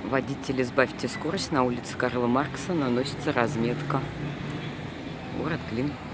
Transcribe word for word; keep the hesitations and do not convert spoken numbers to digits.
Водители, сбавьте скорость, на улице Карла Маркса наносится разметка. Город Клин.